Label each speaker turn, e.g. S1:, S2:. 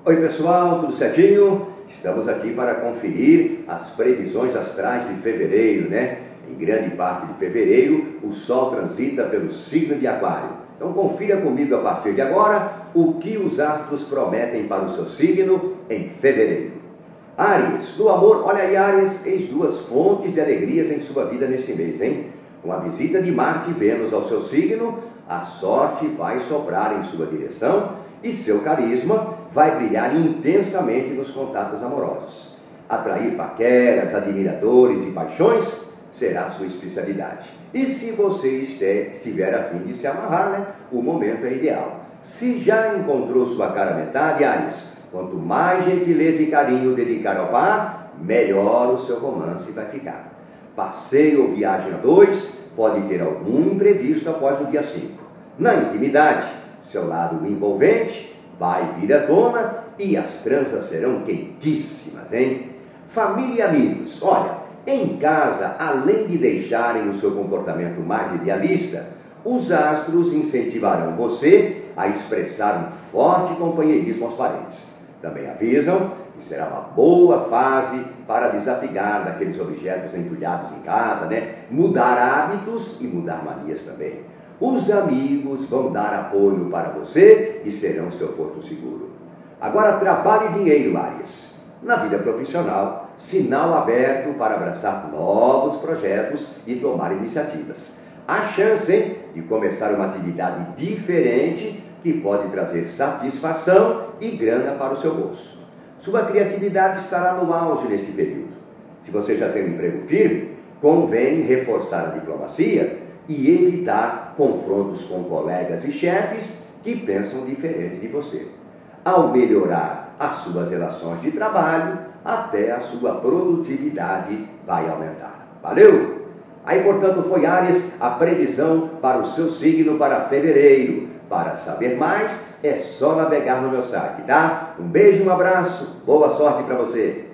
S1: Oi pessoal, tudo certinho? Estamos aqui para conferir as previsões astrais de fevereiro, né? Em grande parte de fevereiro, o Sol transita pelo signo de Aquário. Então confira comigo a partir de agora o que os astros prometem para o seu signo em fevereiro. Áries, no amor, olha aí Áries, eis duas fontes de alegrias em sua vida neste mês, hein? Com a visita de Marte e Vênus ao seu signo, a sorte vai soprar em sua direção e seu carisma vai brilhar intensamente nos contatos amorosos. Atrair paqueras, admiradores e paixões será sua especialidade. E se você estiver a fim de se amarrar, né, o momento é ideal. Se já encontrou sua cara metade, Áries, quanto mais gentileza e carinho dedicar ao par, melhor o seu romance vai ficar. Passeio ou viagem a dois pode ter algum imprevisto após o dia 5. Na intimidade, seu lado envolvente vai vir à tona e as transas serão quentíssimas, hein? Família e amigos, olha, em casa, além de deixarem o seu comportamento mais idealista, os astros incentivarão você a expressar um forte companheirismo aos parentes. Também avisam que será uma boa fase para desapegar daqueles objetos entulhados em casa, né? Mudar hábitos e mudar manias também. Os amigos vão dar apoio para você e serão seu porto seguro. Agora, trabalho e dinheiro, Áries. Na vida profissional, sinal aberto para abraçar novos projetos e tomar iniciativas. Há chance, hein, de começar uma atividade diferente que pode trazer satisfação e grana para o seu bolso. Sua criatividade estará no auge neste período. Se você já tem um emprego firme, convém reforçar a diplomacia e evitar confrontos com colegas e chefes que pensam diferente de você. Ao melhorar as suas relações de trabalho, até a sua produtividade vai aumentar. Valeu? Aí, portanto, foi Áries a previsão para o seu signo para fevereiro. Para saber mais, é só navegar no meu site, tá? Um beijo, um abraço, boa sorte para você!